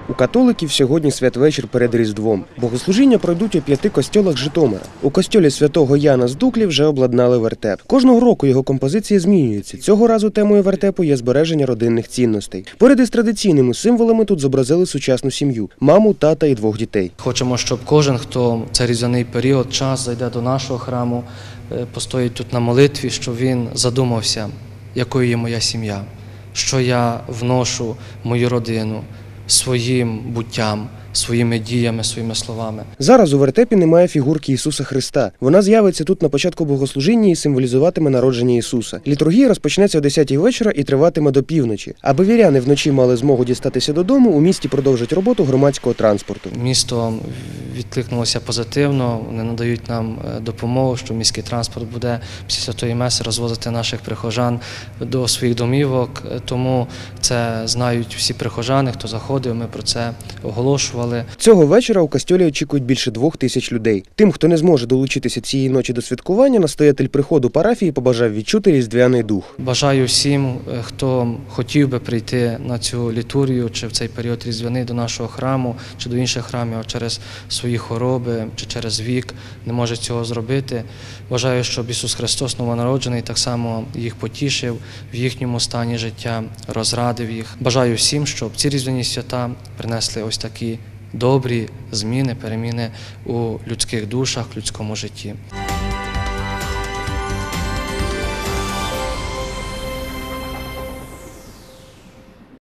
У католиків сьогодні святвечір перед Різдвом. Богослужіння пройдуть у 5 костьолах Житомира. У костьолі святого Яна з Дуклі вже обладнали вертеп. Кожного року його композиція змінюється. Цього разу темою вертепу є збереження родинних цінностей. Поряд із традиційними символами тут зобразили сучасну сім'ю – маму, тата і 2 дітей. Хочемо, щоб кожен, хто цей різдвяний період, час зайде до нашого храму, постоїть тут на молитві, щоб він задумався, якою є моя сім'я, що я вношу в мою родину своїм буттям, своїми діями, своїми словами. Зараз у вертепі немає фігурки Ісуса Христа. Вона з'явиться тут на початку богослужіння і символізуватиме народження Ісуса. Літургія розпочнеться о 10-й вечора і триватиме до півночі. Аби віряни вночі мали змогу дістатися додому, у місті продовжать роботу громадського транспорту. Місто відкликнулося позитивно, вони надають нам допомогу, що міський транспорт буде після Святої Меси розвозити наших прихожан до своїх домівок, тому це знають всі прихожани, хто заходив, ми про це оголошували. Цього вечора у костьолі очікують більше 2000 людей. Тим, хто не зможе долучитися цієї ночі до святкування, настоятель приходу парафії побажав відчути різдвяний дух. Бажаю всім, хто хотів би прийти на цю літургію, чи в цей період різдвяний до нашого храму, чи до інших храмів, а через свої хвороби, чи через вік не може цього зробити. Бажаю, щоб Ісус Христос новонароджений так само їх потішив в їхньому стані життя, розрадив їх. Бажаю всім, щоб ці різдвяні свята принесли ось такі добрі зміни, переміни у людських душах, в людському житті.